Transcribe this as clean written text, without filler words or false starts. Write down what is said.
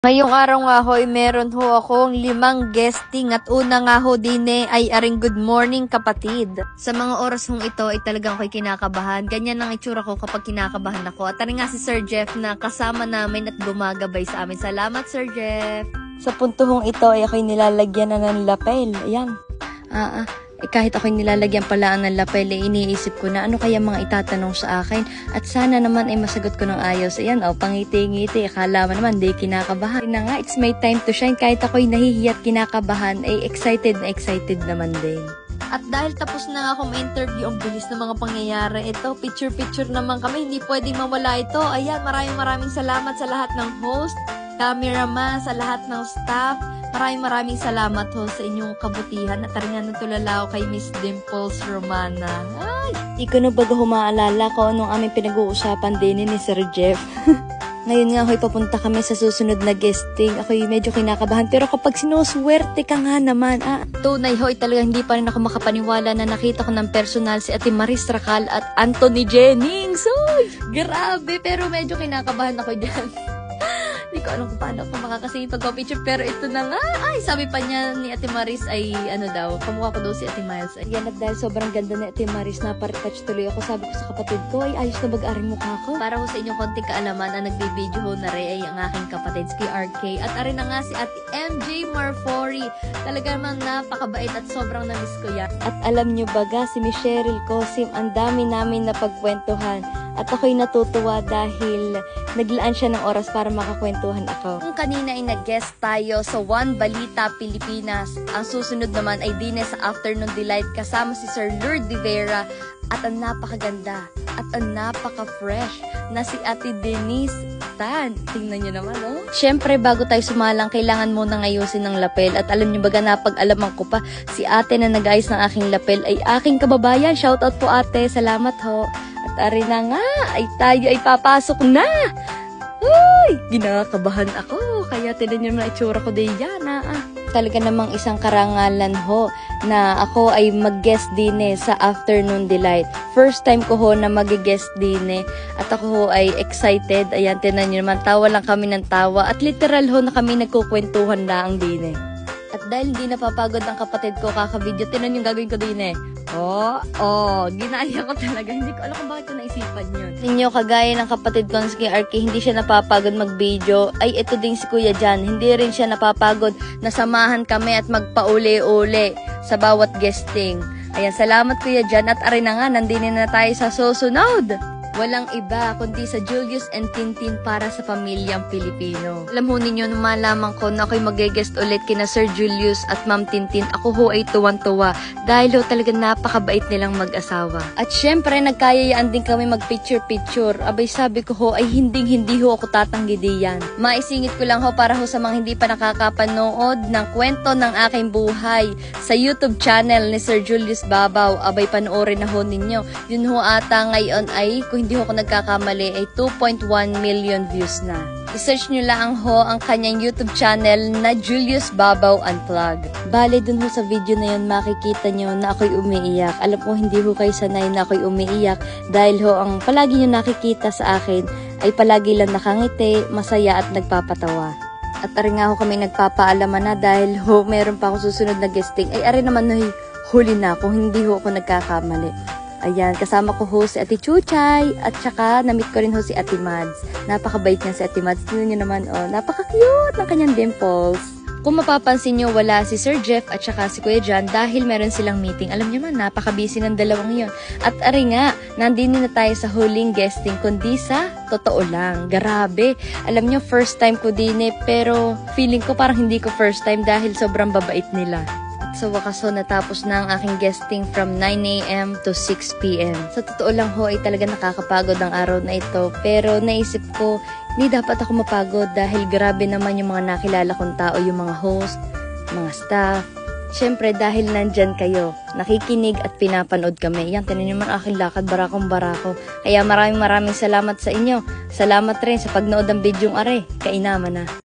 Ngayong araw nga ho, meron ho akong 5 guesting at una nga ho din ay aring good morning kapatid. Sa mga oras hong ito ay talagang ako'y kinakabahan. Ganyan ang itsura ko kapag kinakabahan ako. At nga si Sir Jeff na kasama namin at gumagabay sa amin. Salamat Sir Jeff! Sa puntohong ito ay ako'y nilalagyan na ng lapel. Ayan. Kahit ako'y nilalagyan pala ng lapel, iniisip ko na ano kaya mga itatanong sa akin. At sana naman ay masagot ko ng ayos. Ayan, pangiti-ngiti. Akala mo naman, di kinakabahan. Na nga, it's my time to shine. Kahit ako'y nahihiya at kinakabahan, ay excited naman din. At dahil tapos na nga akong interview, ang bilis ng mga pangyayari. Ito, picture-picture naman kami. Hindi pwedeng mawala ito. Ayan, maraming salamat sa lahat ng host, cameraman, sa lahat ng staff. Maraming salamat ho sa inyong kabutihan at taringan ng tulala ko kay Miss Dimples Romana. Ay! Ikaw na baga humaalala ko anong aming pinag-uusapan din ni Sir Jeff. Ngayon nga ho'y papunta kami sa susunod na guesting. Ako'y medyo kinakabahan pero kapag sinuswerte ka nga naman, tunay ho'y talaga hindi pa rin ako makapaniwala na nakita ko ng personal si Ate Maris Racal at Anthony Jennings. Uy! Grabe! Pero medyo kinakabahan ako dyan. Hindi ko alam kung paano ako makakasingin pagka-picture. Pero ito na nga. Ay, sabi pa niya ni Ate Maris ay ano daw. Kamukha ko daw si Ate Miles. Yan, at dahil sobrang ganda ni Ate Maris, naparetouch tuloy ako. Sabi ko sa kapatid ko, ay ayos na mag-aring mukha ko. Para ho sa inyong konting kaalaman, ang nagbibideo ho na rin ay ang aking kapatid, si RK. At arin na nga si Ate MJ Marfori. Talaga naman napakabait at sobrang namiss ko yan. At alam nyo baga, si Miss Cheryl Cosim, ang dami namin na pagkwentuhan. At ako'y natutuwa dahil naglaan siya ng oras para makakwentuhan ako. Kung kanina ay nag-guest tayo sa One Balita Pilipinas, ang susunod naman ay din sa Afternoon Delight kasama si Sir Lourdes de Vera at ang napakaganda at ang napaka-fresh na si Ate Denise Tan. Tingnan nyo naman, oh. Siyempre, bago tayo sumalang, kailangan muna ngayusin ng lapel. At alam nyo baga, napag-alaman ko pa, si ate na nag-ayos ng aking lapel ay aking kababayan. Shoutout po ate, salamat ho. At ari na nga, ay tayo ay papasok na. Uy, ginakabahan ako. Kaya tinan nyo naman itsura ko din yan. Talaga namang isang karangalan ho na ako ay mag-guest din sa Afternoon Delight. First time ko ho na mag-guest din at ako ho ay excited. Ayan, tinan nyo naman, tawa lang kami ng tawa. At literal ho na kami nagkukwentuhan lang din. At dahil hindi napapagod ang kapatid ko kaka-video, tinan yung gagawin ko din ginaya ko talaga. Hindi ko alam kung bakit ko naisipan yun. Ninyo, kagaya ng kapatid ko si RK, hindi siya napapagod mag-video. Ay, ito din si Kuya Jan. Hindi rin siya napapagod. Nasamahan kami at magpauli-uli sa bawat guesting. Ayan, salamat Kuya Jan. At arin na nga, nandinin na tayo sa susunod. Walang iba kundi sa Julius and Tintin para sa pamilyang Pilipino. Alam ho ninyo, nung malaman ko na ako'y mag-guest ulit kina Sir Julius at Ma'am Tintin, ako ho ay tuwan-tuwa dahil ho talaga napakabait nilang mag-asawa. At syempre, nagkayayaan din kami mag-picture-picture. Abay, sabi ko ho ay hindi ho ako tatanggi diyan. Maisingit ko lang ho para ho sa mga hindi pa nakakapanood ng kwento ng aking buhay sa YouTube channel ni Sir Julius Babaw. Abay, panoorin na ho ninyo. Yun ho ata ngayon ay, kung hindi ako nagkakamali, ay 2.1 million views na. I-search nyo lang ho ang kanyang YouTube channel na Julius Babaw Unplugged. Bale, dun ho sa video na yun, makikita nyo na ako'y umiiyak. Alam ko, hindi ho kayo sanay na ako'y umiiyak dahil ho ang palagi nyo nakikita sa akin ay palagi lang nakangiti, masaya at nagpapatawa. At ari nga ho kami nagpapaalaman na dahil ho meron pa ako susunod na guesting. Ay ari naman ho, huli na ako, hindi ho ako nagkakamali. Ayan, kasama ko ho si Ate Chuchay at saka namit ko rin ho si Ate Mads. Napakabait niya si Ate Mads. Tingnan niyo naman, napaka-cute ng kanyang dimples. Kung mapapansin niyo, wala si Sir Jeff at saka si Kuya John dahil meron silang meeting. Alam niyo man, napaka-busy ng dalawang yon. At ari nga, nandito na tayo sa huling guesting kundi sa totoo lang. Grabe. Alam niyo, first time ko din pero feeling ko parang hindi ko first time dahil sobrang babait nila. Sa wakas ho, natapos na ang aking guesting from 9 AM to 6 PM. Sa totoo lang ho, ay talaga nakakapagod ang araw na ito. Pero naisip ko, hindi dapat ako mapagod dahil grabe naman yung mga nakilala kong tao, yung mga host, mga staff. Siyempre, dahil nandyan kayo, nakikinig at pinapanood kami. Yan, tinan naman aking lakad, barakong-barako. Kaya maraming salamat sa inyo. Salamat rin sa pagnood ng bidyong are. Kainaman na.